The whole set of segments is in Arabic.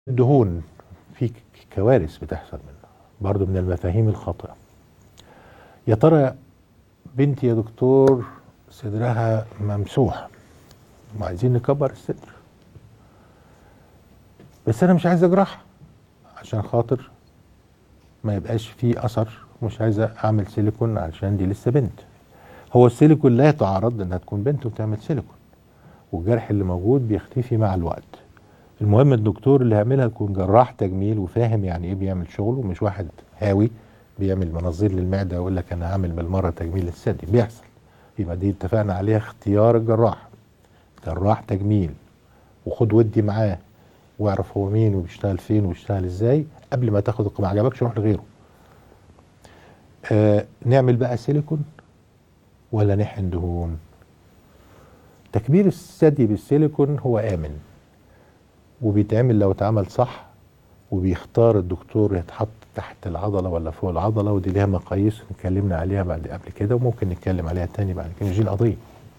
الدهون في كوارث بتحصل منها برضو من المفاهيم الخاطئة. يا ترى بنتي يا دكتور صدرها ممسوح وعايزين نكبر الصدر، بس انا مش عايز اجرحها عشان خاطر ما يبقاش فيه اثر، مش عايزه اعمل سيليكون علشان دي لسه بنت. هو السيليكون لا يتعارض انها تكون بنت وتعمل سيليكون، والجرح اللي موجود بيختفي مع الوقت. المهم الدكتور اللي هيعملها يكون جراح تجميل وفاهم يعني ايه بيعمل شغله، مش واحد هاوي بيعمل مناظير للمعده ويقول لك انا هعمل بالمره تجميل الثدي. بيحصل، يبقى دي اتفقنا عليها اختيار الجراح، جراح تجميل، وخد ودي معاه واعرف هو مين وبيشتغل فين وبيشتغل ازاي قبل ما تاخد ما عجبكش روح لغيره. نعمل بقى سيليكون ولا نحقن دهون؟ تكبير الثدي بالسيليكون هو آمن وبيتعمل لو اتعمل صح، وبيختار الدكتور يتحط تحت العضلة ولا فوق العضلة، ودي ليها مقاييس اتكلمنا عليها قبل كده وممكن نتكلم عليها تاني بعد كده، مش دي القضية.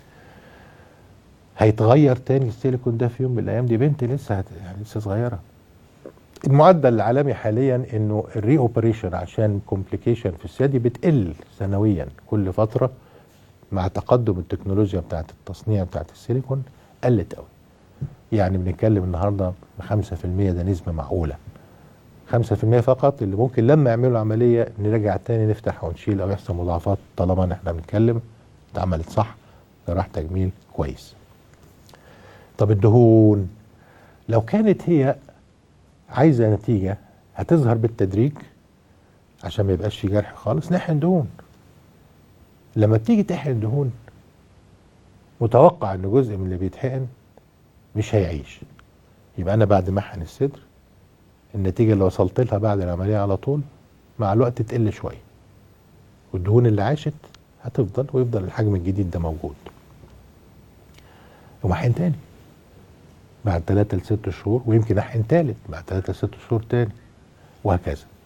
هيتغير تاني السيليكون ده في يوم من الأيام؟ دي بنت لسه يعني لسه صغيرة. المعدل العالمي حاليا انه الري اوبريشن عشان كومبليكيشن في الثدي بتقل سنويا كل فترة مع تقدم التكنولوجيا بتاعت التصنيع بتاعت السيليكون، قلت قوي. يعني بنتكلم النهارده 5%، ده نسبة معقولة. 5% فقط اللي ممكن لما يعملوا عملية نرجع تاني نفتح ونشيل أو يحصل مضاعفات، طالما ان احنا بنتكلم اتعملت صح، جراح تجميل كويس. طب الدهون لو كانت هي عايزة نتيجة هتظهر بالتدريج عشان ما يبقاش في جرح خالص، نحقن دهون. لما بتيجي تحقن دهون متوقع ان جزء من اللي بيتحقن مش هيعيش، يبقى انا بعد ما احقن الصدر النتيجه اللي وصلت لها بعد العمليه على طول مع الوقت تقل شويه، والدهون اللي عاشت هتفضل ويفضل الحجم الجديد ده موجود. ومحقن تاني بعد 3 ل 6 شهور، ويمكن احقن تالت بعد 3 ل 6 شهور تاني، وهكذا.